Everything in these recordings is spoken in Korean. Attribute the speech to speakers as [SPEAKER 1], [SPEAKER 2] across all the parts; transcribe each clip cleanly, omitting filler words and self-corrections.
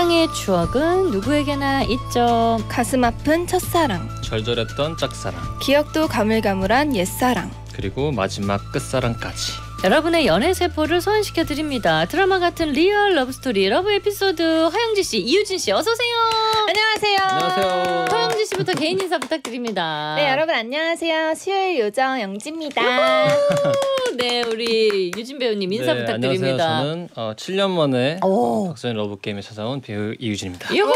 [SPEAKER 1] 사랑의 추억은 누구에게나 있죠.
[SPEAKER 2] 가슴 아픈 첫사랑,
[SPEAKER 3] 절절했던 짝사랑,
[SPEAKER 2] 기억도 가물가물한 옛사랑,
[SPEAKER 3] 그리고 마지막 끝사랑까지.
[SPEAKER 1] 여러분의 연애 세포를 소환시켜드립니다. 드라마 같은 리얼 러브스토리 러브 에피소드. 허영지씨, 이유진씨 어서오세요.
[SPEAKER 2] 안녕하세요.
[SPEAKER 3] 안녕하세요.
[SPEAKER 1] 허영지씨부터 개인 인사 부탁드립니다.
[SPEAKER 2] 네, 여러분 안녕하세요. 수요일 요정 영지입니다.
[SPEAKER 1] 네, 우리 유진 배우님 인사
[SPEAKER 3] 네,
[SPEAKER 1] 부탁드립니다.
[SPEAKER 3] 안녕하세요. 저는 7년 만에 박소연 러브게임에 찾아온 배우 이유진입니다.
[SPEAKER 1] 유후!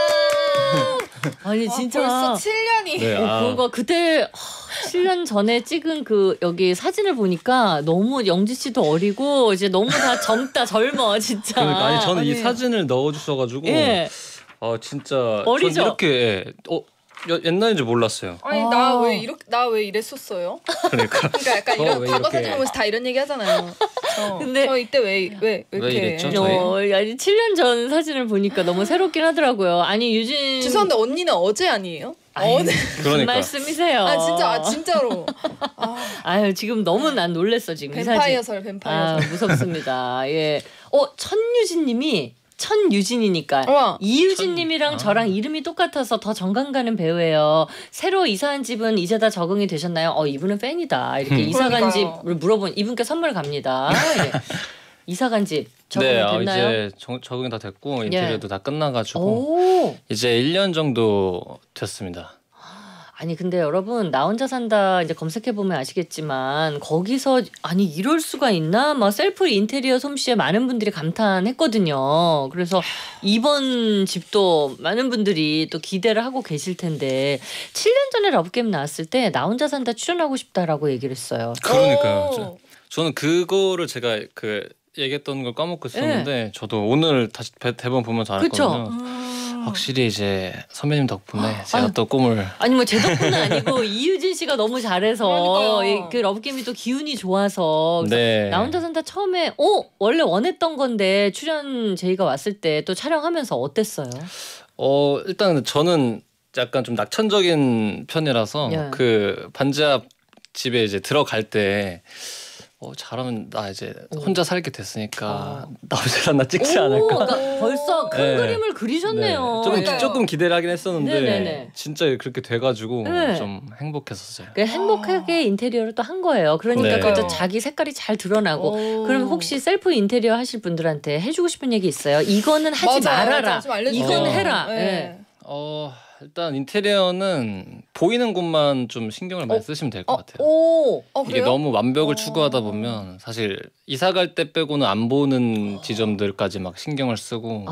[SPEAKER 1] 아니 진짜
[SPEAKER 2] 벌써 7년이.
[SPEAKER 3] 네,
[SPEAKER 1] 그거 그때 7년 전에 찍은 그 여기 사진을 보니까 너무 영지 씨도 어리고 이제 너무 다 젊어 진짜.
[SPEAKER 3] 그러니까 아니 저는 이
[SPEAKER 2] 아니.
[SPEAKER 3] 사진을 넣어주셔가지고
[SPEAKER 1] 예.
[SPEAKER 3] 진짜
[SPEAKER 1] 어리죠?
[SPEAKER 3] 전 이렇게 옛날인 줄 몰랐어요.
[SPEAKER 2] 아니 나 왜 이랬었어요?
[SPEAKER 3] 그러니까
[SPEAKER 2] 약간 이런
[SPEAKER 3] 왜
[SPEAKER 2] 과거
[SPEAKER 3] 이렇게-
[SPEAKER 2] 사진 보면서 다 이런 얘기 하잖아요.
[SPEAKER 1] 근데-
[SPEAKER 2] 저 이때 왜 이렇게
[SPEAKER 3] 이랬죠? 저희?
[SPEAKER 1] 아니 7년 전 사진을 보니까 너무 새롭긴 하더라고요. 아니 유진
[SPEAKER 2] 죄송한데 언니는 어제 아니에요? 어제
[SPEAKER 1] 무슨
[SPEAKER 3] 그러니까.
[SPEAKER 1] 말씀이세요?
[SPEAKER 2] 진짜로.
[SPEAKER 1] 아유 지금 너무 난 놀랬어 지금 이 사진.
[SPEAKER 2] 뱀파이어설 뱀파이어설.
[SPEAKER 1] 무섭습니다. 예. 천유진님이 천유진이니까
[SPEAKER 2] 우와.
[SPEAKER 1] 이유진님이랑 저랑 이름이 똑같아서 더 정감 가는 배우예요. 새로 이사한 집은 이제 다 적응이 되셨나요? 이분은 팬이다. 이렇게 이사간
[SPEAKER 2] 그러니까요.
[SPEAKER 1] 집을 물어본 이분께 선물 갑니다. 예. 이사간 집 적응이
[SPEAKER 3] 네,
[SPEAKER 1] 됐나요?
[SPEAKER 3] 이제 적응이 다 됐고 인테리어도 다 끝나가지고
[SPEAKER 1] 오.
[SPEAKER 3] 이제 1년 정도 됐습니다.
[SPEAKER 1] 아니 근데 여러분 나 혼자 산다 이제 검색해보면 아시겠지만 거기서 아니 이럴 수가 있나 막 셀프 인테리어 솜씨에 많은 분들이 감탄했거든요. 그래서 이번 집도 많은 분들이 또 기대를 하고 계실 텐데 7년 전에 러브게임 나왔을 때 나 혼자 산다 출연하고 싶다라고 얘기를 했어요.
[SPEAKER 3] 그러니까요.
[SPEAKER 2] 오.
[SPEAKER 3] 저는 그거를 제가 얘기했던 걸 까먹고 있었는데 저도 오늘 다시 대본 보면서
[SPEAKER 1] 그쵸?
[SPEAKER 3] 알았거든요. 확실히 이제 선배님 덕분에 제가 또 꿈을
[SPEAKER 1] 아니 뭐 제 덕분은 아니고 이유진 씨가 너무 잘해서
[SPEAKER 2] 그러니까요.
[SPEAKER 1] 그 러브게임이 또 기운이 좋아서 그래서
[SPEAKER 3] 네.
[SPEAKER 1] 나 혼자 산다 처음에 원래 원했던 건데 출연 제의가 왔을 때 또 촬영하면서 어땠어요?
[SPEAKER 3] 일단 저는 약간 좀 낙천적인 편이라서
[SPEAKER 1] 예.
[SPEAKER 3] 그 반지하 집에 이제 들어갈 때 잘하면 나 이제 혼자 살게 됐으니까 나 혼자 산다 찍지 않을까.
[SPEAKER 1] 그러니까 벌써 큰
[SPEAKER 3] 네.
[SPEAKER 1] 그림을 그리셨네요.
[SPEAKER 2] 맞아요.
[SPEAKER 3] 조금 기대를 하긴 했었는데
[SPEAKER 1] 네네네.
[SPEAKER 3] 진짜 그렇게 돼가지고
[SPEAKER 1] 네.
[SPEAKER 3] 좀 행복했었어요.
[SPEAKER 1] 행복하게 인테리어를 또 한 거예요. 그러니까
[SPEAKER 3] 네.
[SPEAKER 1] 그래도 자기 색깔이 잘 드러나고. 그럼 혹시 셀프 인테리어 하실 분들한테 해주고 싶은 얘기 있어요? 이거는 하지
[SPEAKER 2] 맞아요.
[SPEAKER 1] 말아라.
[SPEAKER 2] 좀 알려주세요.
[SPEAKER 1] 이건 해라.
[SPEAKER 2] 네.
[SPEAKER 1] 예.
[SPEAKER 3] 일단 인테리어는 보이는 곳만 좀 신경을 많이 쓰시면 될 것 같아요.
[SPEAKER 1] 오.
[SPEAKER 3] 이게 너무 완벽을 추구하다 보면 사실 이사 갈 때 빼고는 안 보는 지점들까지 막 신경을 쓰고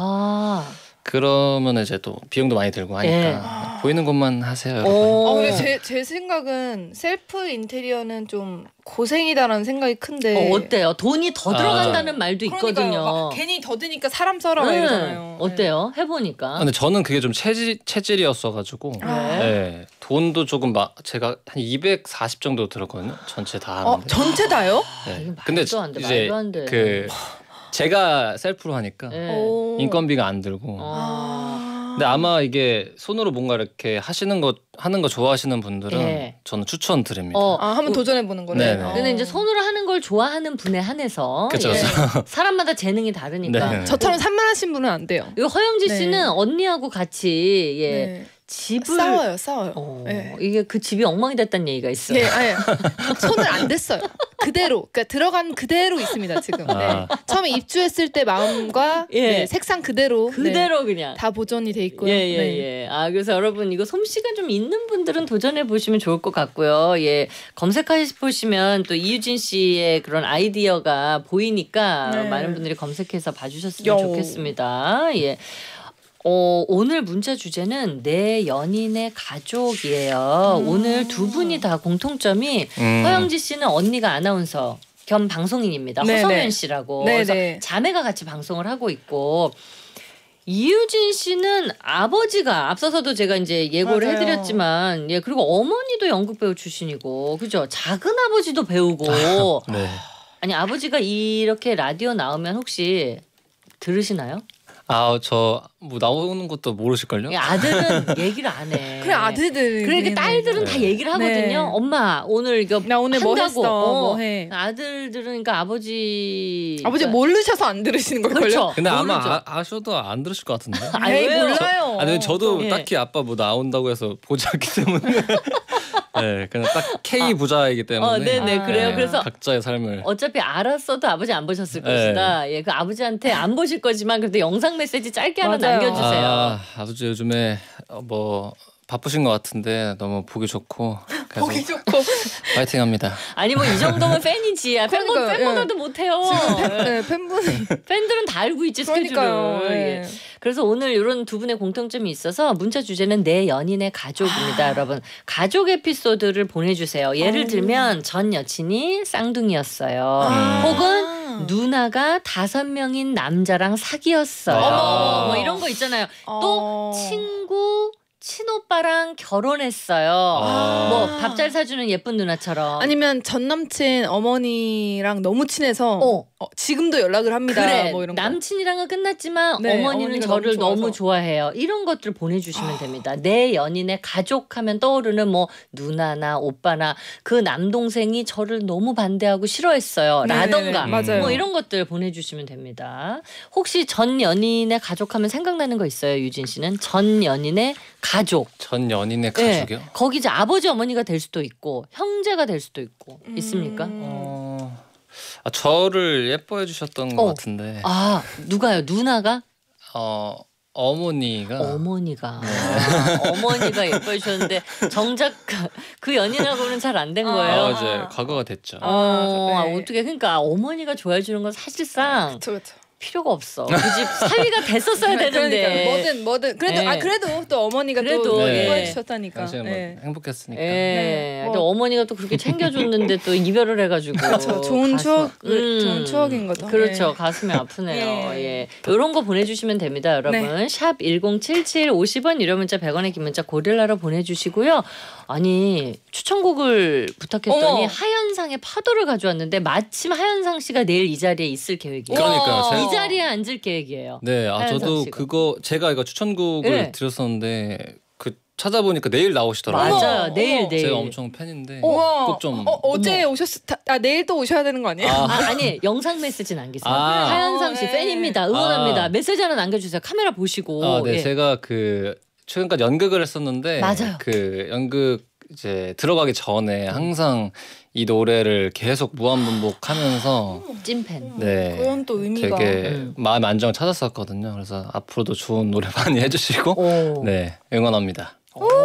[SPEAKER 3] 그러면 이제 또 비용도 많이 들고 하니까 보이는 곳만 하세요. 여러분.
[SPEAKER 2] 근데 제 생각은 셀프 인테리어는 좀 고생이다라는 생각이 큰데.
[SPEAKER 1] 어때요? 돈이 더 들어간다는 말도 있거든요.
[SPEAKER 2] 그러니까요. 막 괜히 더 드니까 사람 써라 막 이러잖아요.
[SPEAKER 1] 어때요? 해보니까.
[SPEAKER 3] 근데 저는 그게 좀 체질이었어가지고
[SPEAKER 1] 네.
[SPEAKER 3] 돈도 조금 제가 한 240 정도 들었거든요. 전체 다 하는데.
[SPEAKER 2] 전체 다요?
[SPEAKER 3] 네.
[SPEAKER 1] 말도
[SPEAKER 3] 근데
[SPEAKER 1] 안 돼,
[SPEAKER 3] 이제
[SPEAKER 1] 말도 안 돼.
[SPEAKER 3] 제가 셀프로 하니까
[SPEAKER 1] 네.
[SPEAKER 3] 인건비가 안 들고. 근데 아마 이게 손으로 뭔가 이렇게 하는 거 좋아하시는 분들은
[SPEAKER 1] 네.
[SPEAKER 3] 저는 추천드립니다.
[SPEAKER 2] 한번 도전해 보는 거네.
[SPEAKER 3] 네네.
[SPEAKER 1] 근데 이제 손으로 하는 걸 좋아하는 분에 한해서
[SPEAKER 3] 그쵸,
[SPEAKER 1] 사람마다 재능이 다르니까.
[SPEAKER 3] 네.
[SPEAKER 2] 저처럼 산만하신 분은 안 돼요.
[SPEAKER 1] 이거 허영지
[SPEAKER 2] 네.
[SPEAKER 1] 씨는 언니하고 같이
[SPEAKER 2] 네.
[SPEAKER 1] 집을
[SPEAKER 2] 싸워요. 네.
[SPEAKER 1] 이게 그 집이 엉망이 됐다는 얘기가 있어요.
[SPEAKER 2] 예, 아니, 손을 안 댔어요. 그대로, 그러니까 들어간 그대로 있습니다 지금. 네. 처음에 입주했을 때 마음과 네, 색상 그대로
[SPEAKER 1] 그냥
[SPEAKER 2] 다 보존이 돼 있고요.
[SPEAKER 1] 예. 그래서 여러분 이거 솜씨가 좀 있는 분들은 도전해 보시면 좋을 것 같고요. 예, 검색해 보시면 또 이유진 씨의 그런 아이디어가 보이니까 많은 분들이 검색해서 봐주셨으면 좋겠습니다. 예. 오늘 문자 주제는 내 연인의 가족이에요. 오늘 두 분이 다 공통점이 허영지 씨는 언니가 아나운서 겸 방송인입니다.
[SPEAKER 2] 네네.
[SPEAKER 1] 허성현 씨라고.
[SPEAKER 2] 네네.
[SPEAKER 1] 그래서 자매가 같이 방송을 하고 있고 이유진 씨는 아버지가 앞서서도 제가 이제 예고를
[SPEAKER 2] 맞아요.
[SPEAKER 1] 해드렸지만 그리고 어머니도 연극 배우 출신이고 그죠? 작은 아버지도 배우고
[SPEAKER 3] 네.
[SPEAKER 1] 아니 아버지가 이렇게 라디오 나오면 혹시 들으시나요?
[SPEAKER 3] 저 뭐 나오는 것도 모르실걸요?
[SPEAKER 1] 아들은 얘기를 안 해.
[SPEAKER 2] 그래 아들들.
[SPEAKER 1] 그러니까 딸들은 다 얘기를 하거든요. 네. 엄마 오늘 이거
[SPEAKER 2] 나 오늘 뭐 했어. 뭐 해.
[SPEAKER 1] 아들들은 그러니까 아버지
[SPEAKER 2] 모르셔서 안 들으시는 걸걸요?
[SPEAKER 1] 그렇죠.
[SPEAKER 3] 근데 아마 아셔도 안 들으실 것 같은데.
[SPEAKER 2] 몰라요.
[SPEAKER 3] 아니 저도 딱히 아빠 뭐 나온다고 해서 보지 않기 때문에. 네, 그냥 딱 K 부자이기 때문에.
[SPEAKER 1] 네네 그래요. 그래서
[SPEAKER 3] 각자의 삶을.
[SPEAKER 1] 어차피 알았어도 아버지 안 보셨을 것이다. 그 아버지한테 안 보실 거지만 그래도 영상 메시지 짧게 하나 남겨주세요.
[SPEAKER 3] 아버지 요즘에 뭐 바쁘신 것 같은데 너무 보기 좋고.
[SPEAKER 2] 보기 좋고.
[SPEAKER 3] 파이팅합니다.
[SPEAKER 1] 아니 뭐 이 정도면 팬이지. 팬분들도 못해요. 팬들은 다 알고 있지 스케줄을. 그래서 오늘 이런 두 분의 공통점이 있어서 문자 주제는 내 연인의 가족입니다. 여러분 가족 에피소드를 보내주세요. 예를 들면 전 여친이 쌍둥이였어요. 혹은 누나가 5명인 남자랑 사귀었어요. 뭐 이런 거 있잖아요. 또 친구 친오빠랑 결혼했어요. 뭐 밥 잘 사주는 예쁜 누나처럼.
[SPEAKER 2] 아니면 전 남친 어머니랑 너무 친해서 지금도 연락을 합니다.
[SPEAKER 1] 그래.
[SPEAKER 2] 뭐 이런
[SPEAKER 1] 남친이랑은 끝났지만 어머니는 저를 너무 좋아해요. 이런 것들 보내주시면 됩니다. 내 연인의 가족하면 떠오르는 뭐 누나나 오빠나 그 남동생이 저를 너무 반대하고 싫어했어요. 라던가 뭐 이런 것들 보내주시면 됩니다. 혹시 전 연인의 가족하면 생각나는 거 있어요, 유진 씨는? 전 연인의 가족.
[SPEAKER 3] 전 연인의 가족이요?
[SPEAKER 1] 네. 거기 이제 아버지 어머니가 될 수도 있고 형제가 될 수도 있고 있습니까?
[SPEAKER 3] 저를 예뻐해 주셨던 것 같은데.
[SPEAKER 1] 누가요? 누나가?
[SPEAKER 3] 어머니가.
[SPEAKER 1] 어머니가 예뻐해 주셨는데 정작 그 연인하고는 잘 안 된 거예요.
[SPEAKER 3] 이제 과거가 됐죠.
[SPEAKER 1] 어떻게 그러니까 어머니가 좋아해 주는 건 사실상.
[SPEAKER 2] 그쵸.
[SPEAKER 1] 필요가 없어. 그 집 사위가 됐었어야 되는데.
[SPEAKER 2] 그러니까 뭐든 그래도 또 어머니가 또 예뻐해 주셨다니까.
[SPEAKER 3] 당시에 뭐 행복했으니까.
[SPEAKER 1] 근데 어머니가 또 그렇게 챙겨줬는데 또 이별을 해가지고.
[SPEAKER 2] 그렇죠. 좋은 추억인 거죠.
[SPEAKER 1] 그렇죠. 가슴이 아프네요. 이런 거 보내주시면 됩니다, 여러분. 샵 1077 50원 유료 문자 100원의 긴 문자 고릴라로 보내주시고요. 아니 추천곡을 부탁했더니 하현상의 파도를 가져왔는데 마침 하현상 씨가 내일 이 자리에 있을 계획이에요.
[SPEAKER 3] 그러니까요.
[SPEAKER 1] 이 자리에 앉을 계획이에요.
[SPEAKER 3] 네, 저도 그거 제가 이거 추천곡을 드렸었는데 찾아보니까 내일 나오시더라고요.
[SPEAKER 1] 맞아요, 내일.
[SPEAKER 3] 제가 엄청 팬인데 꼭 좀.
[SPEAKER 2] 어제 내일 또 오셔야 되는 거 아니에요?
[SPEAKER 1] 아니 영상 메시지 남기세요. 하현상 씨 팬입니다. 응원합니다. 메시지 하나 남겨주세요. 카메라 보시고.
[SPEAKER 3] 네, 제가 최근까지 연극을 했었는데
[SPEAKER 1] 맞아요.
[SPEAKER 3] 그 연극 이제 들어가기 전에 항상 이 노래를 계속 무한반복하면서
[SPEAKER 1] 찐팬.
[SPEAKER 3] 네,
[SPEAKER 2] 그런 또 의미가
[SPEAKER 3] 되게 마음 안정을 찾았었거든요. 그래서 앞으로도 좋은 노래 많이 해주시고 네 응원합니다.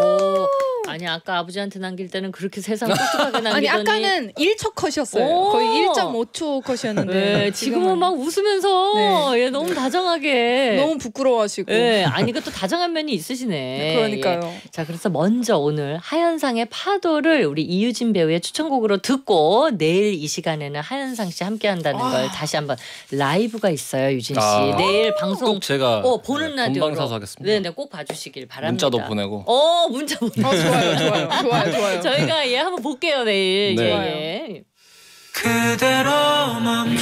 [SPEAKER 1] 아니 아까 아버지한테 남길 때는 그렇게 세상 똑똑하게 남기더니
[SPEAKER 2] 아니 아까는 1초 컷이었어요. 거의 1.5초 컷이었는데
[SPEAKER 1] 지금은 막 웃으면서 너무 다정하게
[SPEAKER 2] 너무 부끄러워하시고
[SPEAKER 1] 아니 그것도 다정한 면이 있으시네.
[SPEAKER 2] 그러니까요.
[SPEAKER 1] 자 그래서 먼저 오늘 하현상의 파도를 우리 이유진 배우의 추천곡으로 듣고 내일 이 시간에는 하현상 씨 함께 한다는 걸 다시 한번 라이브가 있어요, 유진 씨. 내일 방송
[SPEAKER 3] 꼭 제가
[SPEAKER 1] 보는 라디오로
[SPEAKER 3] 본방사수 하겠습니다.
[SPEAKER 1] 네, 꼭 봐주시길 바랍니다.
[SPEAKER 3] 문자도 보내고.
[SPEAKER 1] 문자 보내고.
[SPEAKER 2] 좋아요.
[SPEAKER 1] 저희가 한번 볼게요 내일.
[SPEAKER 3] 네.
[SPEAKER 4] 그대로 멈춰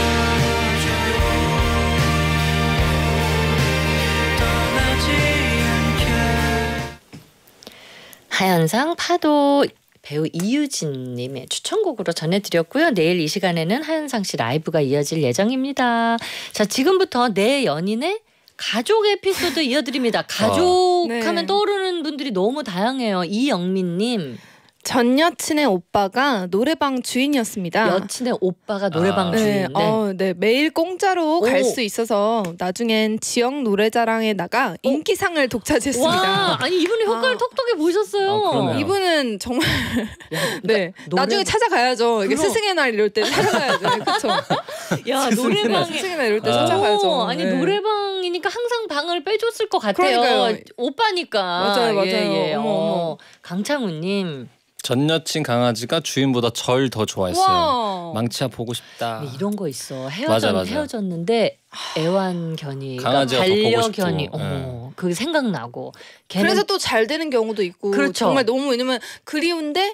[SPEAKER 1] 하현상 파도 배우 이유진님의 추천곡으로 전해드렸고요. 내일 이 시간에는 하현상 씨 라이브가 이어질 예정입니다. 자 지금부터 내 연인의 가족 에피소드 이어드립니다. 가족 하면 떠오르는 분들이 너무 다양해요. 이영민님.
[SPEAKER 2] 전 여친의 오빠가 노래방 주인이었습니다.
[SPEAKER 1] 여친의 오빠가 노래방 주인인데
[SPEAKER 2] 매일 공짜로 갈 수 있어서 나중엔 지역 노래자랑에 나가 인기상을 독차지했습니다.
[SPEAKER 1] 와, 아니 이분이 효과를 톡톡히 보셨어요.
[SPEAKER 2] 이분은 정말 나중에 찾아가야죠. 이게 스승의 날 이럴 때 찾아가야죠. 그렇죠.
[SPEAKER 1] 야 노래방에
[SPEAKER 2] 스승의 날 이럴 때 찾아가야죠.
[SPEAKER 1] 아니 노래방이니까 항상 방을 빼줬을 것 같아요.
[SPEAKER 2] 그러니까요.
[SPEAKER 1] 오빠니까.
[SPEAKER 2] 맞아요.
[SPEAKER 1] 어머. 강창우님.
[SPEAKER 3] 전 여친 강아지가 주인보다 절 더 좋아했어요. 우와. 망치야 보고 싶다.
[SPEAKER 1] 이런 거 있어.
[SPEAKER 3] 맞아.
[SPEAKER 1] 헤어졌는데 애완견이,
[SPEAKER 3] 강아지가
[SPEAKER 1] 반려견이, 그게 생각나고.
[SPEAKER 2] 그래서 또 잘 되는 경우도 있고.
[SPEAKER 1] 그렇죠.
[SPEAKER 2] 정말 너무 왜냐면 그리운데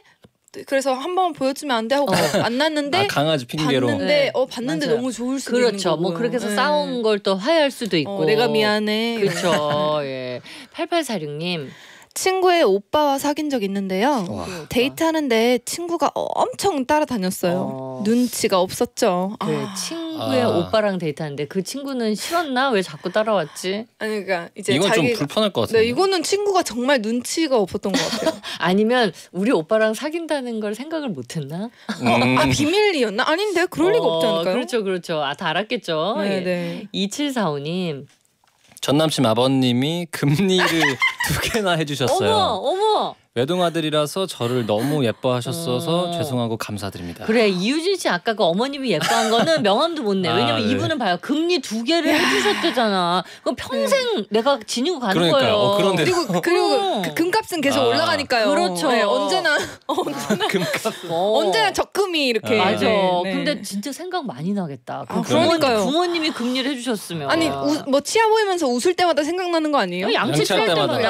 [SPEAKER 2] 그래서 한 번 보여주면 안 돼 하고 만났는데
[SPEAKER 3] 강아지 핑계로
[SPEAKER 2] 봤는데 너무 좋을 수도
[SPEAKER 1] 그렇죠.
[SPEAKER 2] 있는 거고요.
[SPEAKER 1] 뭐 그렇게 해서 싸운 걸 또 화해할 수도 있고.
[SPEAKER 2] 내가 미안해.
[SPEAKER 1] 그렇죠. 예. 8846님.
[SPEAKER 2] 친구의 오빠와 사귄 적 있는데요. 데이트하는데 친구가 엄청 따라다녔어요. 눈치가 없었죠.
[SPEAKER 1] 친구의 오빠랑 데이트하는데 그 친구는 싫었나? 왜 자꾸 따라왔지?
[SPEAKER 2] 아니 그러니까 이제
[SPEAKER 3] 이건 좀 불편할 것 같아요.
[SPEAKER 2] 네, 이거는 친구가 정말 눈치가 없었던 것 같아요.
[SPEAKER 1] 아니면 우리 오빠랑 사귄다는 걸 생각을 못했나?
[SPEAKER 2] 비밀이었나? 아닌데 그럴 리가 없지 않을까요?
[SPEAKER 1] 그렇죠. 다 알았겠죠.
[SPEAKER 2] 네,
[SPEAKER 1] 예. 2745님.
[SPEAKER 3] 전남친 아버님이 금리를 2개나 해주셨어요.
[SPEAKER 1] 어머.
[SPEAKER 3] 외동아들이라서 저를 너무 예뻐하셨어서 죄송하고 감사드립니다.
[SPEAKER 1] 그래 이유진 씨 아까 그 어머님이 예뻐한 거는 명함도 못 내. 왜냐면 이분은 봐요. 금리 2개를 해주셨대잖아. 그럼 평생 내가 지니고 가는 거예요.
[SPEAKER 3] 그런데
[SPEAKER 2] 그리고 그 금값은 계속 올라가니까요.
[SPEAKER 1] 그렇죠.
[SPEAKER 2] 네, 언제나
[SPEAKER 3] 금값
[SPEAKER 2] 언제나 적금이 이렇게.
[SPEAKER 1] 맞아.
[SPEAKER 2] 네.
[SPEAKER 1] 근데 진짜 생각 많이 나겠다.
[SPEAKER 2] 그러니까요.
[SPEAKER 1] 부모님이 금리를 해주셨으면.
[SPEAKER 2] 아니 뭐 치아 보이면서 웃을 때마다 생각나는 거 아니에요?
[SPEAKER 1] 양치할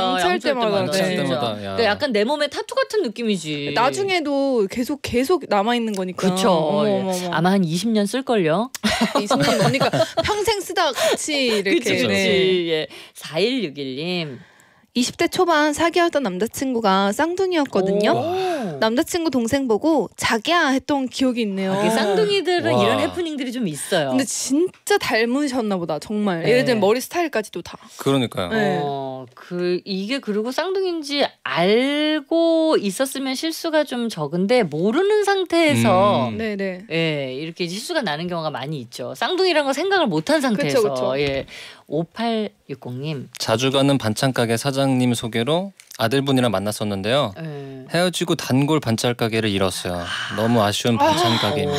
[SPEAKER 1] 때마다.
[SPEAKER 3] 야.
[SPEAKER 1] 약간 내 몸에 타투 같은 느낌이지.
[SPEAKER 2] 나중에도 계속 남아 있는 거니까.
[SPEAKER 1] 그렇죠. 아마 한 20년 쓸 걸요.
[SPEAKER 2] 20년 넘으니까 평생 쓰다가 같이 이렇게.
[SPEAKER 1] 그치. 예. 4161님.
[SPEAKER 2] 20대 초반 사귀었던 남자친구가 쌍둥이였거든요. 남자친구 동생 보고 자기야 했던 기억이 있네요.
[SPEAKER 1] 쌍둥이들은 이런 해프닝들이 좀 있어요.
[SPEAKER 2] 근데 진짜 닮으셨나 보다 정말. 예를 들면 머리 스타일까지도 다.
[SPEAKER 3] 그러니까요.
[SPEAKER 2] 네.
[SPEAKER 1] 이게 그리고 쌍둥이인지 알고 있었으면 실수가 좀 적은데 모르는 상태에서
[SPEAKER 2] 네네.
[SPEAKER 1] 예, 이렇게 실수가 나는 경우가 많이 있죠. 쌍둥이란 거 생각을 못한 상태에서.
[SPEAKER 2] 그쵸.
[SPEAKER 1] 예. 5860님.
[SPEAKER 3] 자주 가는 반찬 가게 사장님 소개로 아들분이랑 만났었는데요. 헤어지고 단골 반찬 가게를 잃었어요. 너무 아쉬운 반찬 가게입니다.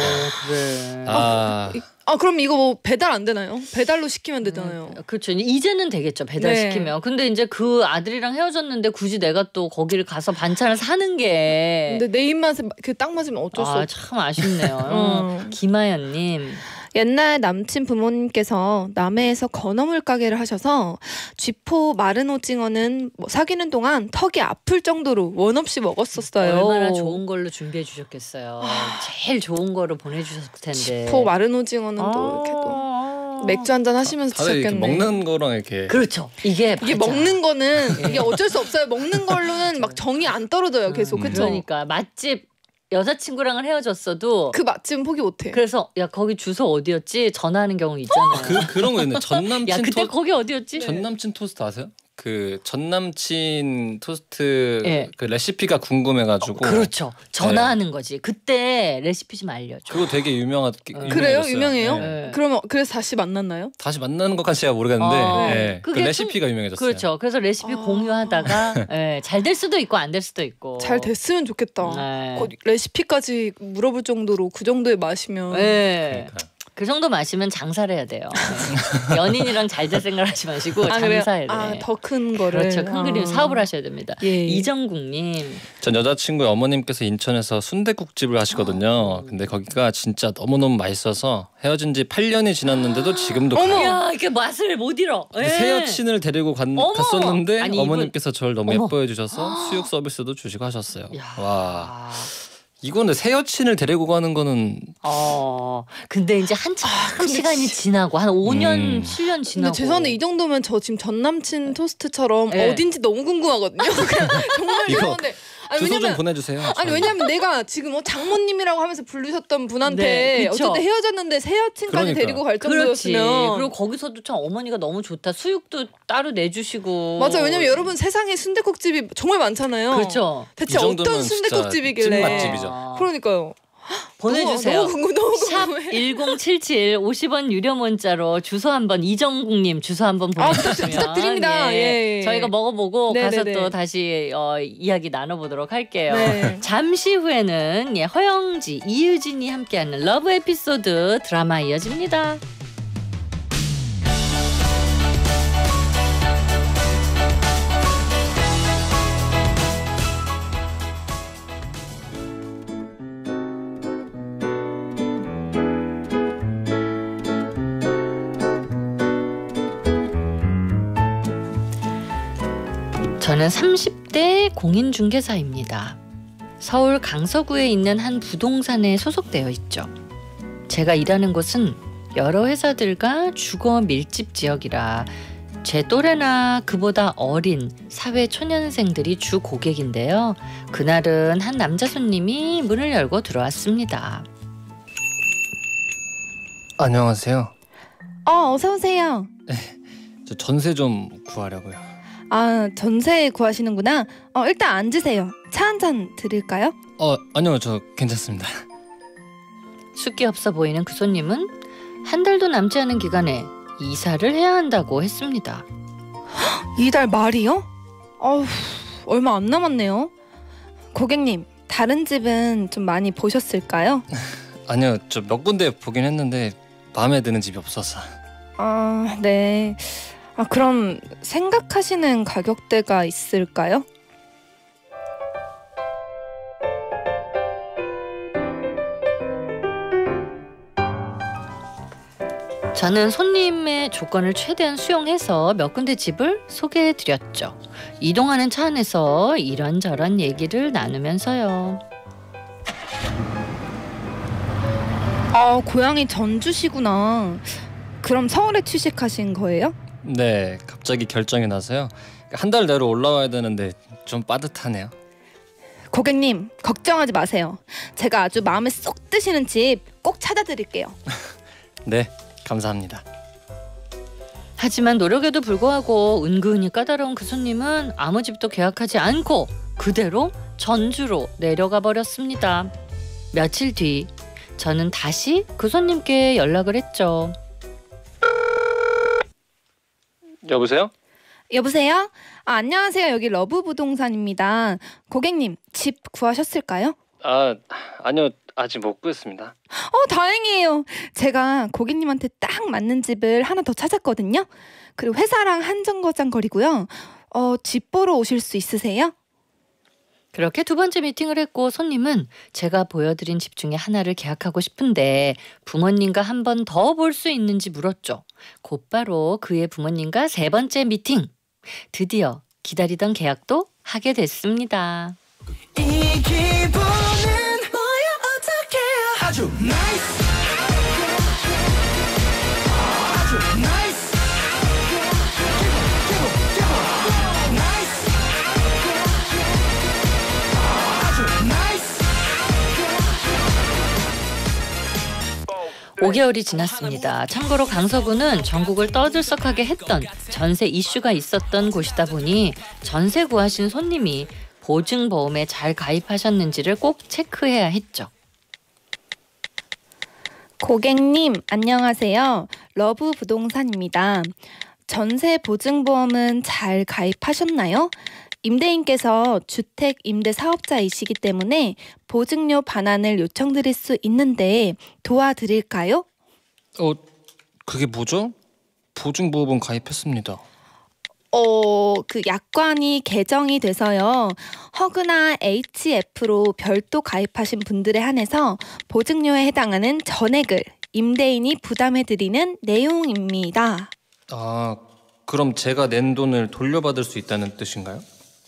[SPEAKER 1] 그래.
[SPEAKER 2] 그럼 이거 뭐 배달 안 되나요? 배달로 시키면 되잖아요.
[SPEAKER 1] 그렇죠. 이제는 되겠죠. 배달 시키면. 근데 이제 그 아들이랑 헤어졌는데 굳이 내가 또 거기를 가서 반찬을 사는 게.
[SPEAKER 2] 근데 내 입맛에 딱 맞으면 어쩔 수 없어.
[SPEAKER 1] 참 아쉽네요. 김하연님.
[SPEAKER 2] 옛날 남친 부모님께서 남해에서 건어물 가게를 하셔서 쥐포 마른 오징어는 사귀는 동안 턱이 아플 정도로 원 없이 먹었었어요.
[SPEAKER 1] 얼마나 좋은 걸로 준비해 주셨겠어요. 제일 좋은 거를 보내주셨을 텐데.
[SPEAKER 2] 쥐포 마른 오징어는 또 이렇게 또 맥주 한잔 하시면서 드셨겠네.
[SPEAKER 3] 먹는 거랑 이렇게.
[SPEAKER 1] 그렇죠. 이게
[SPEAKER 2] 먹는 거는 이게 어쩔 수 없어요. 먹는 걸로는 막 정이 안 떨어져요. 계속. 그쵸?
[SPEAKER 1] 그러니까 맛집 여자친구랑은 헤어졌어도
[SPEAKER 2] 그 맛집은 포기 못해.
[SPEAKER 1] 그래서 야 거기 주소 어디였지 전화하는 경우 있잖아요.
[SPEAKER 3] 그런 거 있네. 전남친
[SPEAKER 1] 야 그때 거기 어디였지?
[SPEAKER 3] 전남친 토스트 아세요? 그 전남친 토스트 그 레시피가 궁금해가지고.
[SPEAKER 1] 그렇죠. 전화하는 거지. 그때 레시피 좀 알려줘.
[SPEAKER 3] 그거 되게
[SPEAKER 2] 그래요? 유명해요? 그러면 그래서 다시 만났나요?
[SPEAKER 3] 다시 만나는 것까지 제가 모르겠는데 그 레시피가 유명해졌어요.
[SPEAKER 1] 그렇죠. 그래서 레시피 공유하다가 잘 될 수도 있고 안 될 수도 있고.
[SPEAKER 2] 잘 됐으면 좋겠다. 레시피까지 물어볼 정도로 그 정도의 맛이면.
[SPEAKER 3] 그러니까.
[SPEAKER 1] 그 정도 마시면 장사를 해야 돼요. 연인이랑 잘 될 생각을 하지 마시고 장사해야 돼.
[SPEAKER 2] 더 큰 거를.
[SPEAKER 1] 그렇죠. 큰 그림 사업을 하셔야 됩니다. 이정국님.
[SPEAKER 3] 전 여자친구의 어머님께서 인천에서 순댓국집을 하시거든요. 근데 거기가 진짜 너무너무 맛있어서 헤어진 지 8년이 지났는데도 지금도 가요.
[SPEAKER 1] 야, 이렇게 맛을 못 잃어.
[SPEAKER 3] 새 여친을 데리고 갔었는데 어머님께서 저를 너무 예뻐해 주셔서 수육 서비스도 주시고 하셨어요. 와. 이거는 새 여친을 데리고 가는 거는
[SPEAKER 1] 근데 이제 한참 시간이 지나고 한 5년 7년 지나고.
[SPEAKER 2] 근데 죄송한데 이 정도면 저 지금 전 남친 토스트처럼 어딘지 너무 궁금하거든요. 정말 죄송한데.
[SPEAKER 3] 주소 좀 보내주세요.
[SPEAKER 2] 왜냐면 내가 지금 장모님이라고 하면서 부르셨던 분한테 어쨌든 헤어졌는데 새 여친까지 데리고 갈 정도였으면.
[SPEAKER 1] 그리고 거기서도 참 어머니가 너무 좋다. 수육도 따로 내주시고.
[SPEAKER 2] 맞아. 왜냐면 여러분 세상에 순댓국집이 정말 많잖아요.
[SPEAKER 1] 그렇죠.
[SPEAKER 2] 대체 어떤 순댓국집이길래.
[SPEAKER 3] 찐맛집이죠.
[SPEAKER 2] 그러니까요.
[SPEAKER 1] 보내주세요.
[SPEAKER 2] 너무
[SPEAKER 1] 샵 1077 50원 유료 문자로 주소 한번 이정국님 주소 한번 보내주시면
[SPEAKER 2] 부탁드립니다.
[SPEAKER 1] 저희가 먹어보고 가서 또 다시 이야기 나눠보도록 할게요. 잠시 후에는 허영지, 이유진이 함께하는 러브 에피소드 드라마 이어집니다. 저는 30대 공인중개사입니다. 서울 강서구에 있는 한 부동산에 소속되어 있죠. 제가 일하는 곳은 여러 회사들과 주거 밀집 지역이라 제 또래나 그보다 어린 사회 초년생들이 주 고객인데요. 그날은 한 남자 손님이 문을 열고 들어왔습니다.
[SPEAKER 3] 안녕하세요.
[SPEAKER 2] 어서 오세요.
[SPEAKER 3] 저 전세 좀 구하려고요.
[SPEAKER 2] 아, 전세 구하시는구나. 일단 앉으세요. 차 한 잔 드릴까요?
[SPEAKER 3] 아니요, 저 괜찮습니다.
[SPEAKER 1] 숫기 없어 보이는 그 손님은 한 달도 남지 않은 기간에 이사를 해야 한다고 했습니다.
[SPEAKER 2] 이달 말이요? 얼마 안 남았네요. 고객님, 다른 집은 좀 많이 보셨을까요?
[SPEAKER 3] 아니요, 저 몇 군데 보긴 했는데 마음에 드는 집이 없어서.
[SPEAKER 2] 네. 그럼 생각하시는 가격대가 있을까요?
[SPEAKER 1] 저는 손님의 조건을 최대한 수용해서 몇 군데 집을 소개해드렸죠. 이동하는 차 안에서 이런저런 얘기를 나누면서요.
[SPEAKER 2] 고향이 전주시구나. 그럼 서울에 취직하신 거예요?
[SPEAKER 3] 네, 갑자기 결정이 나서요. 한 달 내로 올라와야 되는데 좀 빠듯하네요.
[SPEAKER 2] 고객님, 걱정하지 마세요. 제가 아주 마음에 쏙 드시는 집 꼭 찾아드릴게요.
[SPEAKER 3] 네, 감사합니다.
[SPEAKER 1] 하지만 노력에도 불구하고 은근히 까다로운 그 손님은 아무 집도 계약하지 않고 그대로 전주로 내려가 버렸습니다. 며칠 뒤 저는 다시 그 손님께 연락을 했죠.
[SPEAKER 3] 여보세요?
[SPEAKER 2] 여보세요? 안녕하세요. 여기 러브 부동산입니다. 고객님, 집 구하셨을까요?
[SPEAKER 3] 아니요, 아직 못 구했습니다.
[SPEAKER 2] 다행이에요. 제가 고객님한테 딱 맞는 집을 하나 더 찾았거든요. 그리고 회사랑 한 정거장 거리고요. 집 보러 오실 수 있으세요?
[SPEAKER 1] 그렇게 두 번째 미팅을 했고 손님은 제가 보여드린 집 중에 하나를 계약하고 싶은데 부모님과 한 번 더 볼 수 있는지 물었죠. 곧바로 그의 부모님과 세 번째 미팅. 드디어 기다리던 계약도 하게 됐습니다.
[SPEAKER 4] 이 기분은 뭐야 어떡해 아주 나이스 아주 나이스 나이스 아주 나이스
[SPEAKER 1] 5개월이 지났습니다. 참고로 강서구는 전국을 떠들썩하게 했던 전세 이슈가 있었던 곳이다 보니 전세 구하신 손님이 보증보험에 잘 가입하셨는지를 꼭 체크해야 했죠.
[SPEAKER 2] 고객님, 안녕하세요. 러브 부동산입니다. 전세 보증보험은 잘 가입하셨나요? 임대인께서 주택 임대 사업자이시기 때문에 보증료 반환을 요청드릴 수 있는데 도와드릴까요?
[SPEAKER 3] 그게 뭐죠? 보증보험은 가입했습니다.
[SPEAKER 2] 그 약관이 개정이 돼서요. 허그나 HF로 별도 가입하신 분들에 한해서 보증료에 해당하는 전액을 임대인이 부담해드리는 내용입니다.
[SPEAKER 3] 그럼 제가 낸 돈을 돌려받을 수 있다는 뜻인가요?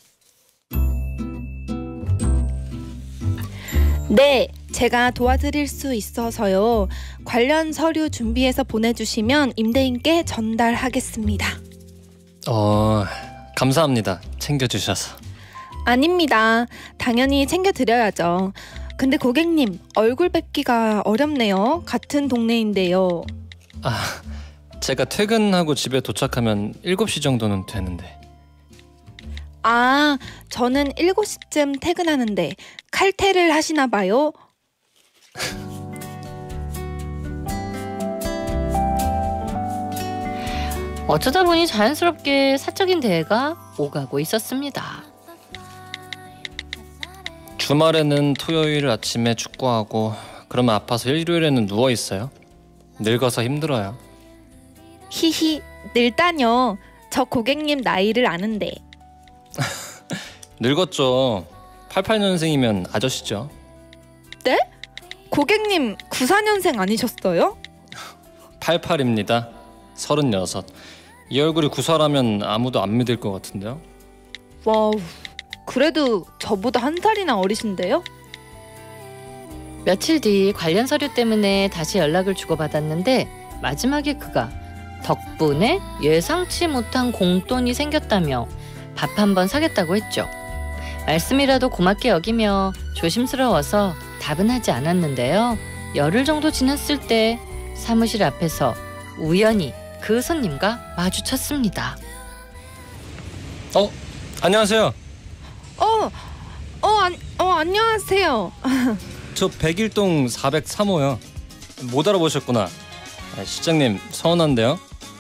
[SPEAKER 2] 네, 제가 도와드릴 수 있어서요. 관련 서류 준비해서 보내주시면 임대인께 전달하겠습니다.
[SPEAKER 3] 감사합니다. 챙겨주셔서.
[SPEAKER 2] 아닙니다. 당연히 챙겨드려야죠. 근데 고객님, 얼굴 뵙기가 어렵네요. 같은 동네인데요.
[SPEAKER 3] 제가 퇴근하고 집에 도착하면 7시 정도는 되는데.
[SPEAKER 2] 저는 7시쯤 퇴근하는데 칼퇴를 하시나 봐요.
[SPEAKER 1] 어쩌다 보니 자연스럽게 사적인 대화가 오가고 있었습니다.
[SPEAKER 3] 주말에는 토요일 아침에 축구하고 그러면 아파서 일요일에는 누워있어요. 늙어서 힘들어요.
[SPEAKER 2] 히히, 늙다뇨. 저 고객님 나이를 아는데.
[SPEAKER 3] 늙었죠. 88년생이면 아저씨죠.
[SPEAKER 2] 네? 고객님 94년생 아니셨어요?
[SPEAKER 3] 88입니다. 36. 이 얼굴이 94라면 아무도 안 믿을 것 같은데요.
[SPEAKER 2] 와우, 그래도 저보다 한 살이나 어리신데요?
[SPEAKER 1] 며칠 뒤 관련 서류 때문에 다시 연락을 주고받았는데 마지막에 그가 덕분에 예상치 못한 공돈이 생겼다며 밥 한번 사겠다고 했죠. 말씀이라도 고맙게 여기며 조심스러워서 답은 하지 않았는데요. 열흘 정도 지났을 때 사무실 앞에서 우연히 그 손님과 마주쳤습니다.
[SPEAKER 3] 안녕하세요.
[SPEAKER 2] 안녕하세요.
[SPEAKER 3] 저 101동 403호요. 못 알아보셨구나. 실장님 서운한데요?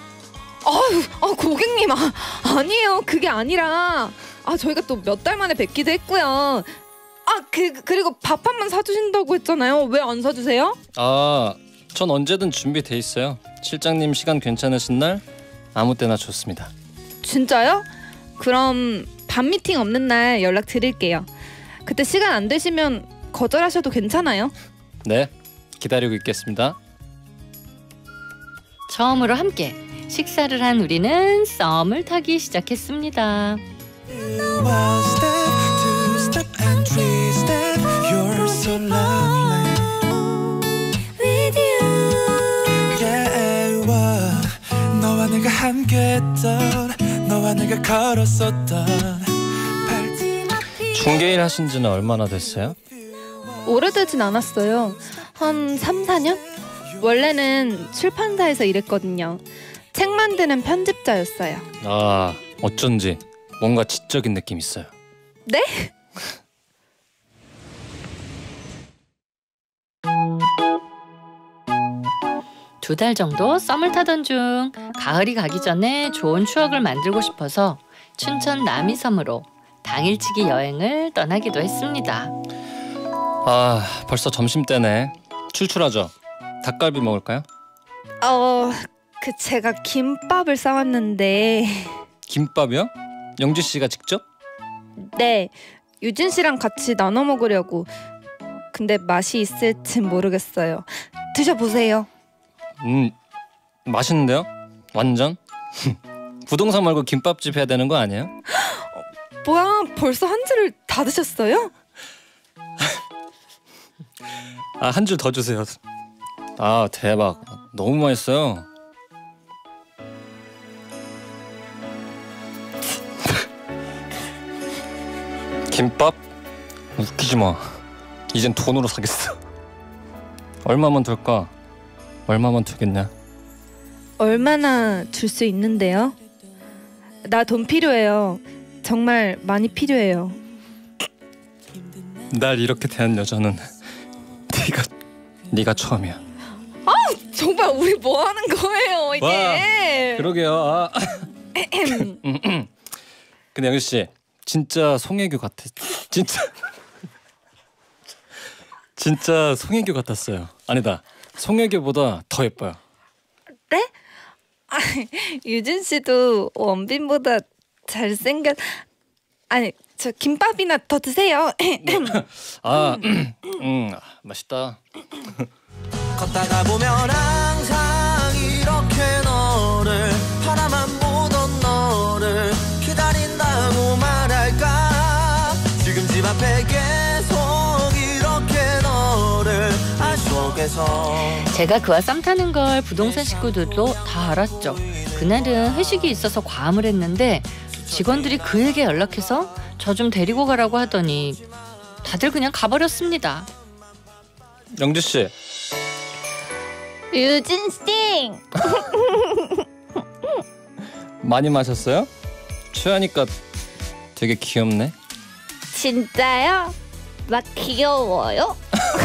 [SPEAKER 2] 고객님, 아니에요. 그게 아니라 저희가 또 몇 달 만에 뵙기도 했고요. 그리고 밥 한 번 사주신다고 했잖아요. 왜 안 사주세요?
[SPEAKER 3] 전 언제든 준비돼 있어요. 실장님 시간 괜찮으신 날 아무 때나 좋습니다.
[SPEAKER 2] 진짜요? 그럼 밥 미팅 없는 날 연락 드릴게요. 그때 시간 안 되시면 거절하셔도 괜찮아요.
[SPEAKER 3] 네, 기다리고 있겠습니다.
[SPEAKER 1] 처음으로 함께 식사를 한 우리는 썸을 타기 시작했습니다.
[SPEAKER 4] One step, two step, and three step. You're so lovely with you. Yeah, 너와 내가 함께했던, 너와 내가 걸었었던
[SPEAKER 3] 중개일 하신 지는 얼마나 됐어요?
[SPEAKER 2] 오래되진 않았어요. 한 3, 4년? 원래는 출판사에서 일했거든요. 책 만드는 편집자였어요.
[SPEAKER 3] 어쩐지 뭔가 지적인 느낌 있어요.
[SPEAKER 2] 네?
[SPEAKER 1] 두 달 정도 썸을 타던 중 가을이 가기 전에 좋은 추억을 만들고 싶어서 춘천 남이섬으로 당일치기 여행을 떠나기도 했습니다.
[SPEAKER 3] 벌써 점심때네. 출출하죠? 닭갈비 먹을까요?
[SPEAKER 2] 제가 김밥을 싸왔는데.
[SPEAKER 3] 김밥이요? 영지 씨가 직접?
[SPEAKER 2] 네, 유진 씨랑 같이 나눠 먹으려고. 근데 맛이 있을진 모르겠어요. 드셔보세요.
[SPEAKER 3] 맛있는데요? 완전? 부동산 말고 김밥집 해야 되는 거 아니에요?
[SPEAKER 2] 뭐야, 벌써 한 줄을 다 드셨어요?
[SPEAKER 3] 한 줄 더 주세요. 대박. 너무 맛있어요. 김밥? 웃기지 마. 이젠 돈으로 사겠어. 얼마만 들까? 얼마만 두겠냐?
[SPEAKER 2] 얼마나 줄 수 있는데요? 나 돈 필요해요. 정말 많이 필요해요.
[SPEAKER 3] 날 이렇게 대한 여자는 네가 처음이야.
[SPEAKER 2] 정말 우리 뭐 하는 거예요 이게?
[SPEAKER 3] 그러게요. 근데 영지 씨 진짜 송혜교 같아. 진짜 송혜교 같았어요. 아니다, 송혜교보다 더 예뻐요.
[SPEAKER 2] 네? 유진 씨도 원빈보다 잘생겼. 저 김밥이나 더 드세요.
[SPEAKER 3] 맛있다.
[SPEAKER 4] 걷다가 보면 항상 이렇게 너를 바라만 보던 너를 기다린다고 말할까. 지금 집 앞에 계속 이렇게 너를 알 속에서.
[SPEAKER 1] 제가 그와 썸 타는 걸 부동산 식구들도 다 알았죠. 그날은 회식이 있어서 과음을 했는데 직원들이 그에게 연락해서 저 좀 데리고 가라고 하더니 다들 그냥 가버렸습니다.
[SPEAKER 3] 영지 씨.
[SPEAKER 2] 유진 씨.
[SPEAKER 3] 많이 마셨어요? 취하니까 되게 귀엽네.
[SPEAKER 2] 진짜요? 나 귀여워요?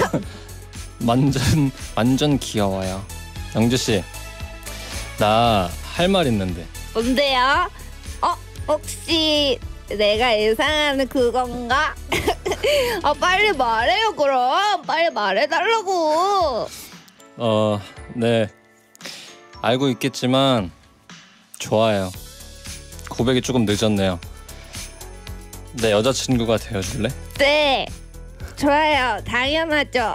[SPEAKER 3] 완전 귀여워요. 영주 씨, 나 할 말 있는데.
[SPEAKER 2] 뭔데요? 혹시 내가 예상하는 그건가? 빨리 말해요. 그럼 빨리 말해달라고.
[SPEAKER 3] 네, 알고 있겠지만 좋아요. 고백이 조금 늦었네요. 내 여자친구가 되어줄래?
[SPEAKER 2] 네, 좋아요. 당연하죠.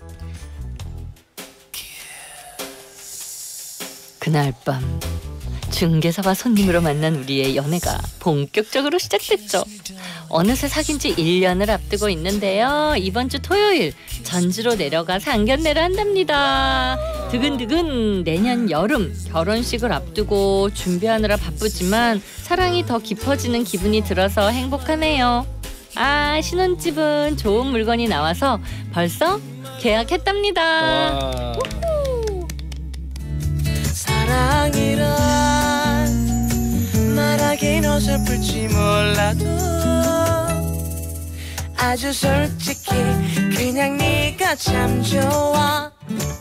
[SPEAKER 1] 그날 밤 중개사와 손님으로 만난 우리의 연애가 본격적으로 시작됐죠. 어느새 사귄 지 1년을 앞두고 있는데요. 이번 주 토요일 전주로 내려가 상견례를 한답니다. 두근두근 내년 여름 결혼식을 앞두고 준비하느라 바쁘지만 사랑이 더 깊어지는 기분이 들어서 행복하네요. 아, 신혼집은 좋은 물건이 나와서 벌써 계약했답니다.
[SPEAKER 4] 사랑이란 말하긴 어설플지 몰라도 아주 솔직히 그냥 네가 참 좋아.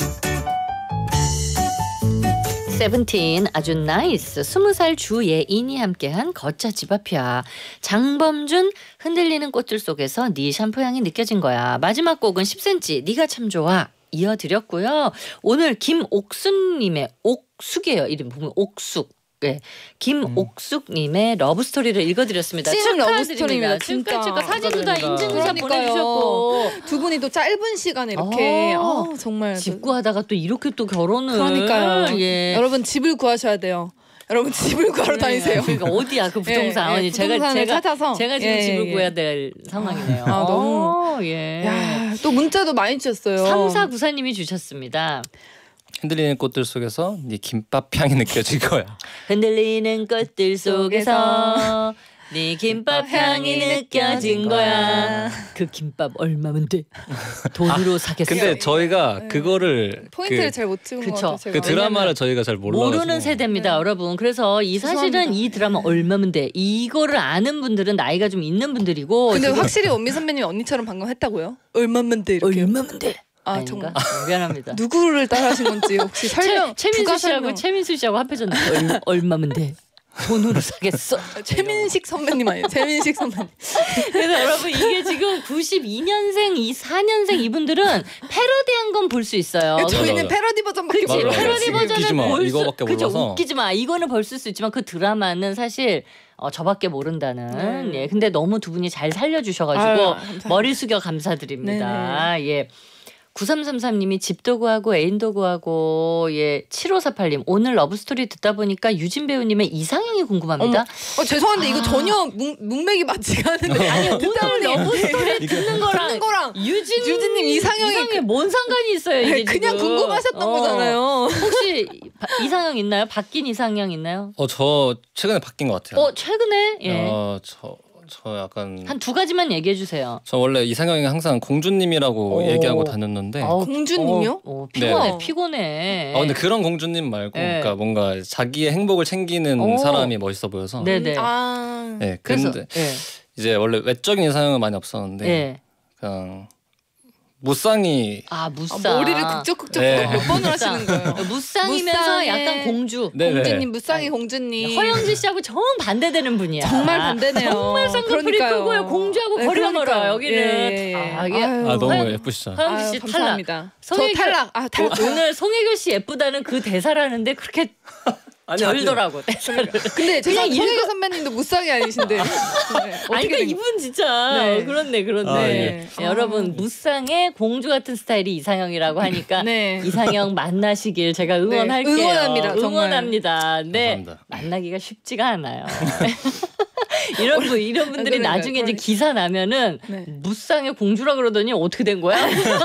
[SPEAKER 1] 세븐틴 아주 나이스 20살 주예인이 함께한 걷자 집 앞이야. 장범준 흔들리는 꽃들 속에서 네 샴푸 향이 느껴진 거야. 마지막 곡은 10cm 네가 참 좋아 이어드렸고요. 오늘 김옥순님의 옥숙이에요. 이름 보면 옥숙. 네, 김옥숙님의 러브스토리를 읽어드렸습니다.
[SPEAKER 2] 찐 러브스토리입니다.
[SPEAKER 1] 축하. 사진도 다 인증샷
[SPEAKER 2] 그러니까요.
[SPEAKER 1] 보내주셨고
[SPEAKER 2] 두 분이 또 짧은 시간에 이렇게 정말
[SPEAKER 1] 집 구하다가 또 이렇게 또 결혼을.
[SPEAKER 2] 그러니까요.
[SPEAKER 1] 예.
[SPEAKER 2] 여러분 집을 구하셔야 돼요. 여러분 집을 구하러 다니세요.
[SPEAKER 1] 그러니까 어디야 그 부동산? 아니
[SPEAKER 2] 부동산을 찾아서
[SPEAKER 1] 제가 지금 집을 구해야 될 상황이네요.
[SPEAKER 2] 너무
[SPEAKER 1] 예.
[SPEAKER 2] 야, 또 문자도 많이 주셨어요.
[SPEAKER 1] 3494님이 주셨습니다.
[SPEAKER 3] 흔들리는 꽃들 속에서 네 김밥 향이 느껴질 거야.
[SPEAKER 1] 흔들리는 꽃들 속에서 네 김밥 향이 느껴진 거야. 그 김밥 얼마면 돼? 돈으로 사겠어.
[SPEAKER 3] 근데 저희가 그거를
[SPEAKER 2] 포인트를 잘 못 찍은 것 같아요.
[SPEAKER 3] 그 드라마를 저희가 잘 몰라서
[SPEAKER 1] 모르는 세대입니다, 여러분. 그래서 이 사실은
[SPEAKER 2] 죄송합니다.
[SPEAKER 1] 이 드라마 얼마면 돼? 이거를 아는 분들은 나이가 좀 있는 분들이고.
[SPEAKER 2] 근데
[SPEAKER 1] 지금
[SPEAKER 2] 확실히 원미 선배님이 언니처럼 방금 했다고요? 얼마면 돼 이렇게.
[SPEAKER 1] 얼마면 돼?
[SPEAKER 2] 아
[SPEAKER 1] 아닌가?
[SPEAKER 2] 정말
[SPEAKER 1] 미안합니다.
[SPEAKER 2] 누구를 따라하신 건지 혹시 설명.
[SPEAKER 1] 최민수 씨하고 합해졌네. 얼마면 돼? 돈으로 사겠어.
[SPEAKER 2] 최민식 선배님 아니에요? 최민식 선배님.
[SPEAKER 1] 그래서 여러분 이게 지금 92년생, 4년생 이분들은 패러디한 건 볼 수 있어요.
[SPEAKER 2] 저희는 패러디 버전밖에
[SPEAKER 1] 그치,
[SPEAKER 2] 몰라요.
[SPEAKER 1] 패러디 버전을 볼 수,
[SPEAKER 3] 이거밖에
[SPEAKER 1] 그죠?
[SPEAKER 3] 몰라서.
[SPEAKER 1] 웃기지 마. 이거는 볼 수 있지만 그 드라마는 사실 저밖에 모른다는. 예, 근데 너무 두 분이 잘 살려주셔가지고 머리 숙여 감사드립니다.
[SPEAKER 2] 네네.
[SPEAKER 1] 예. 9333님이 집도 구하고 애인도 구하고 예 7548님 오늘 러브스토리 듣다 보니까 유진 배우님의 이상형이 궁금합니다.
[SPEAKER 2] 죄송한데 이거 전혀 문맥이 맞지가 않은데.
[SPEAKER 1] 아니 오늘 러브스토리 듣는 거랑 유진님
[SPEAKER 2] 이상형이
[SPEAKER 1] 뭔 상관이 있어요 이게
[SPEAKER 2] 그냥
[SPEAKER 1] 지금.
[SPEAKER 2] 궁금하셨던 거잖아요.
[SPEAKER 1] 혹시 이상형 있나요? 바뀐 이상형 있나요?
[SPEAKER 3] 저 최근에 바뀐 것 같아요.
[SPEAKER 1] 최근에? 예.
[SPEAKER 3] 저 약간
[SPEAKER 1] 한 두 가지만 얘기해 주세요.
[SPEAKER 3] 저 원래 이상형이 항상 공주님이라고 얘기하고 다녔는데
[SPEAKER 2] 공주님요?
[SPEAKER 1] 피곤해
[SPEAKER 3] 네.
[SPEAKER 1] 피곤해.
[SPEAKER 3] 근데 그런 공주님 말고
[SPEAKER 1] 네.
[SPEAKER 3] 그러니까 뭔가 자기의 행복을 챙기는 사람이 멋있어 보여서
[SPEAKER 1] 네네.
[SPEAKER 3] 네,
[SPEAKER 1] 그래서
[SPEAKER 3] 근데 이제 원래 외적인 이상형은 많이 없었는데 그냥 무쌍이
[SPEAKER 1] 무쌍
[SPEAKER 2] 머리를 극적극적
[SPEAKER 3] 네.
[SPEAKER 2] 몇 번을 하시는 거예요.
[SPEAKER 1] 무쌍이면서
[SPEAKER 2] 무쌍의-
[SPEAKER 1] 약간 공주.
[SPEAKER 3] 네네.
[SPEAKER 2] 공주님 무쌍이 공주님.
[SPEAKER 1] 허영지 씨하고 정 반대되는 분이야.
[SPEAKER 2] 정말 반대네요.
[SPEAKER 1] 정말 쌍꺼풀이
[SPEAKER 2] 그러니까요.
[SPEAKER 1] 크고요. 공주하고 거리가 멀어요.
[SPEAKER 2] 그러니까요.
[SPEAKER 1] 여기는.
[SPEAKER 2] 예.
[SPEAKER 1] 이게
[SPEAKER 3] 너무
[SPEAKER 1] 허영-
[SPEAKER 3] 예쁘시죠.
[SPEAKER 1] 허영지 씨 탈락.
[SPEAKER 2] 감사합니다.
[SPEAKER 1] 송혜교-
[SPEAKER 2] 저 탈락. 탈락.
[SPEAKER 1] 오늘 송혜교 씨 예쁘다는 그 대사라는데 그렇게 절더라고 대사를.
[SPEAKER 2] 근데 제가
[SPEAKER 1] 그냥
[SPEAKER 2] 송혜교 선배님도 무쌍이 아니신데. 네.
[SPEAKER 1] 아니 그러니까 이분 진짜
[SPEAKER 2] 네.
[SPEAKER 1] 그렇네.
[SPEAKER 2] 네.
[SPEAKER 1] 여러분 무쌍의 공주 같은 스타일이 이상형이라고 하니까
[SPEAKER 2] 네.
[SPEAKER 1] 이상형 만나시길 제가 응원할게요.
[SPEAKER 2] 응원합니다, 정말.
[SPEAKER 1] 응원합니다. 네.
[SPEAKER 3] 감사합니다.
[SPEAKER 1] 만나기가 쉽지가 않아요. 이런 분들이
[SPEAKER 2] 그러니까요.
[SPEAKER 1] 나중에 이제 기사 나면은
[SPEAKER 2] 네.
[SPEAKER 1] 무쌍의 공주라 그러더니 어떻게 된 거야?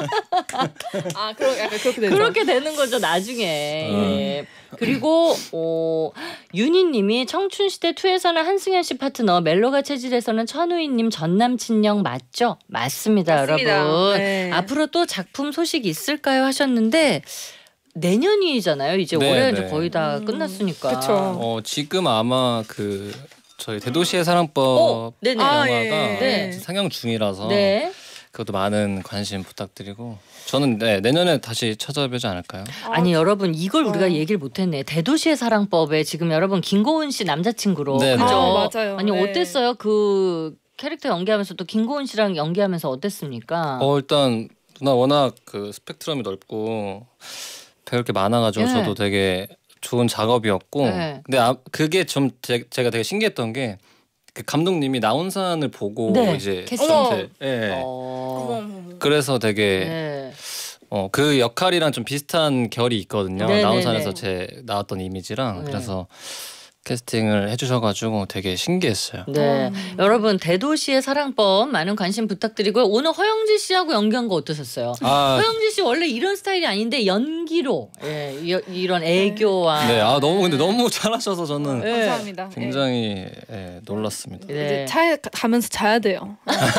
[SPEAKER 2] 약간 그렇게 되죠.
[SPEAKER 1] 그렇게 되는 거죠 나중에. 예. 그리고 윤희님이 청춘시대 2에서는 한승연 씨 파트너, 멜로가 체질에서는 천우희님 전 남친형 맞죠? 맞습니다. 여러분.
[SPEAKER 2] 네.
[SPEAKER 1] 앞으로 또 작품 소식 있을까요? 하셨는데 내년이잖아요. 이제
[SPEAKER 3] 네,
[SPEAKER 1] 올해
[SPEAKER 3] 네.
[SPEAKER 1] 이제 거의 다 끝났으니까.
[SPEAKER 2] 그쵸.
[SPEAKER 3] 지금 아마 저희 대도시의 사랑법
[SPEAKER 1] 네네.
[SPEAKER 3] 영화가
[SPEAKER 1] 네.
[SPEAKER 3] 상영 중이라서
[SPEAKER 1] 네.
[SPEAKER 3] 그것도 많은 관심 부탁드리고 저는 내년에 다시 찾아뵈지 않을까요?
[SPEAKER 1] 아니 여러분 이걸 우리가 얘기를 못했네. 대도시의 사랑법에 지금 여러분 김고은 씨 남자친구로
[SPEAKER 3] 네, 네.
[SPEAKER 1] 그죠?
[SPEAKER 2] 맞아요.
[SPEAKER 1] 아니
[SPEAKER 2] 네.
[SPEAKER 1] 어땠어요? 그 캐릭터 연기하면서 또 김고은 씨랑 연기하면서 어땠습니까?
[SPEAKER 3] 일단 누나 워낙 그 스펙트럼이 넓고 배울 게 많아가지고
[SPEAKER 1] 네.
[SPEAKER 3] 저도 되게 좋은 작업이었고
[SPEAKER 1] 네.
[SPEAKER 3] 근데 그게 좀 제가 되게 신기했던 게 그 감독님이 나온산을 보고
[SPEAKER 1] 네,
[SPEAKER 3] 이제
[SPEAKER 1] 캐스팅.
[SPEAKER 3] 저한테 그래서 되게
[SPEAKER 1] 네.
[SPEAKER 3] 그 역할이랑 좀 비슷한 결이 있거든요.
[SPEAKER 1] 네네네.
[SPEAKER 3] 나온산에서 제 나왔던 이미지랑
[SPEAKER 1] 네.
[SPEAKER 3] 그래서 캐스팅을 해주셔가지고 되게 신기했어요.
[SPEAKER 1] 네, 여러분 대도시의 사랑법 많은 관심 부탁드리고요. 오늘 허영지 씨하고 연기한 거 어떠셨어요? 허영지 씨 원래 이런 스타일이 아닌데 연기로 이런 애교와
[SPEAKER 3] 너무 근데 너무 잘하셔서 저는
[SPEAKER 2] 감사합니다.
[SPEAKER 3] 굉장히 놀랐습니다.
[SPEAKER 2] 이제 차에 가면서 자야 돼요.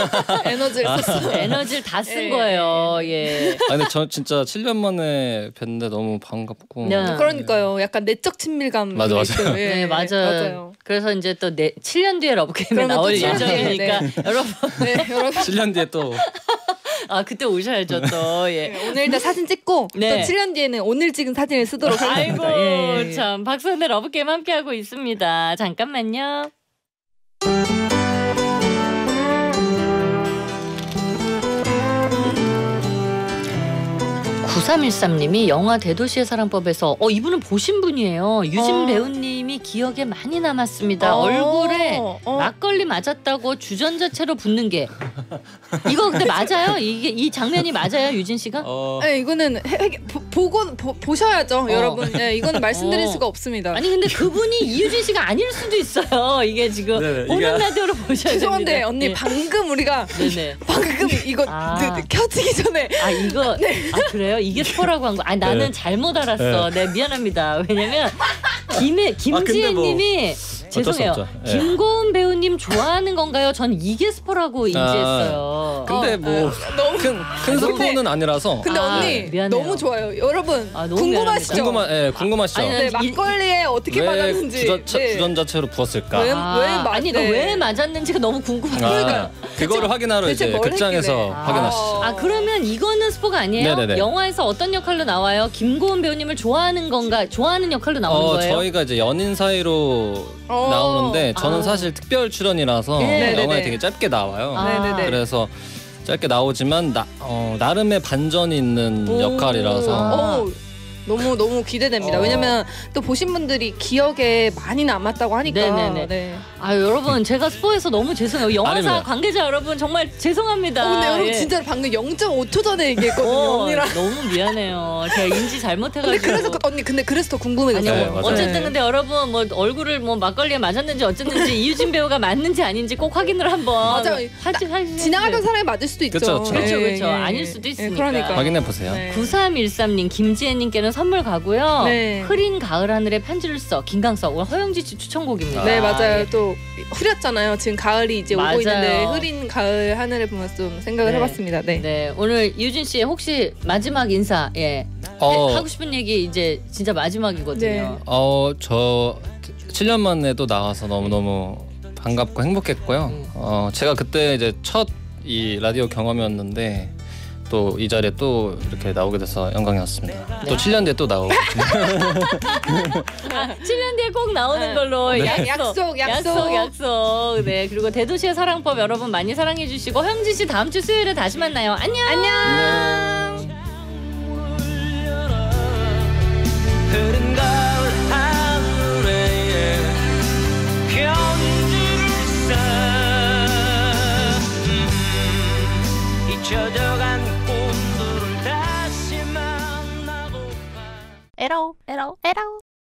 [SPEAKER 1] 에너지를 다 쓴 거예요. 예.
[SPEAKER 3] 근데 저 진짜 7년 만에 뵀는데 너무 반갑고.
[SPEAKER 2] 그러니까요. 약간 내적 친밀감.
[SPEAKER 3] 맞아요.
[SPEAKER 1] 네, 맞아요. 그래서 이제 또 7년 뒤에 러브게임에 나올 예정이니까 여러분.
[SPEAKER 3] 7년 뒤에 또.
[SPEAKER 1] 그때 오셔야죠 또. 예.
[SPEAKER 2] 오늘 일단 사진 찍고 또 7년 뒤에는 오늘 찍은 사진을 쓰도록 하겠습니다.
[SPEAKER 1] 아이고 참 박선의 러브게임 함께하고 있습니다. 잠깐만요. 9313님이 영화 대도시의 사랑법에서 이분은 보신 분이에요. 유진 배우님이 기억에 많이 남았습니다. 얼굴에 막걸리 맞았다고 주전자채로 붓는 게 이거 근데 맞아요? 이 장면이 맞아요, 유진 씨가?
[SPEAKER 2] 네, 이거는 보셔야죠, 여러분. 네, 이거는 말씀드릴 수가 없습니다.
[SPEAKER 1] 아니 근데 그분이 이유진 씨가 아닐 수도 있어요. 이게 지금 보는 라디오로 보셔야 됩니다.
[SPEAKER 2] 죄송한데 언니 방금 우리가 방금 이거 켜지기 전에
[SPEAKER 1] 이거 그래요? 이게 스포라고 한 거. 나는 잘못 알았어. 네, 미안합니다. 왜냐면 김지혜님이 죄송해요. 김고은 배우님 좋아하는 건가요? 전 이게 스포라고 인지했어요.
[SPEAKER 3] 근데 뭐 큰 스포는 아니라서.
[SPEAKER 2] 근데 언니
[SPEAKER 1] 미안해요.
[SPEAKER 2] 너무 좋아요. 여러분 궁금하시죠?
[SPEAKER 3] 궁금하시죠?
[SPEAKER 2] 막걸리에 어떻게 받았는지.
[SPEAKER 3] 주전자채로 부었을까?
[SPEAKER 1] 이거 왜 맞았는지가 너무 궁금해요.
[SPEAKER 3] 그거를 확인하러 이제 극장에서 확인하시죠.
[SPEAKER 1] 그러면 이거는 스포가 아니에요?
[SPEAKER 3] 네네네.
[SPEAKER 1] 영화에서 어떤 역할로 나와요? 김고은 배우님을 좋아하는 건가? 좋아하는 역할로 나오는 거예요?
[SPEAKER 3] 저희가 이제 연인 사이로 나오는데 저는 사실 특별 출연이라서 영화에 되게 짧게 나와요. 그래서 짧게 나오지만 나름의 반전이 있는 역할이라서
[SPEAKER 2] 너무 기대됩니다. 왜냐면 또 보신 분들이 기억에 많이 남았다고 하니까.
[SPEAKER 1] 네네네. 여러분 제가 스포해서 너무 죄송해요. 영화사
[SPEAKER 3] 아닙니다.
[SPEAKER 1] 관계자 여러분 정말 죄송합니다.
[SPEAKER 2] 근데 여러분 진짜 방금 0.5초 전에 얘기했거든요. 언니랑.
[SPEAKER 1] 너무 미안해요. 제가 인지 잘못해가지고.
[SPEAKER 2] 근데 그래서 더 궁금해졌어요.
[SPEAKER 1] 어쨌든 근데 여러분 뭐 얼굴을 뭐 막걸리에 맞았는지 어쨌는지 이유진 배우가 맞는지 아닌지 꼭 확인을 한번.
[SPEAKER 2] 맞아요. 지나가던 사람이 맞을 수도 있죠.
[SPEAKER 1] 그렇죠. 아닐 수도 있으니까.
[SPEAKER 2] 그러니까.
[SPEAKER 3] 확인해 보세요.
[SPEAKER 1] 9313님 김지혜님께는 선물 가고요. 흐린 가을 하늘에 편지를 써 김강석 오늘 허영지 씨 추천곡입니다.
[SPEAKER 2] 네 맞아요. 또 흐렸잖아요. 지금 가을이 이제 오고 있는데 흐린 가을 하늘을 보면서 좀 생각을 해봤습니다. 네.
[SPEAKER 1] 오늘 이유진 씨 혹시 마지막 인사 하고 싶은 얘기 이제 진짜 마지막이거든요.
[SPEAKER 3] 저 7년 만에 또 나와서 너무 반갑고 행복했고요. 제가 그때 이제 첫 이 라디오 경험이었는데 또 이 자리에 또 이렇게 나오게 돼서 영광이었습니다. 또 7년 뒤에 또 나오고
[SPEAKER 1] 7년 뒤에 꼭 나오는 걸로 약속. 네, 그리고 대도시의 사랑법 여러분 많이 사랑해 주시고 허영지 씨 다음 주 수요일에 다시 만나요. 안녕.
[SPEAKER 4] 흐른 가을 하늘에 편지를 써 잊혀져간 꿈들을 다시 만나볼까.
[SPEAKER 5] 에러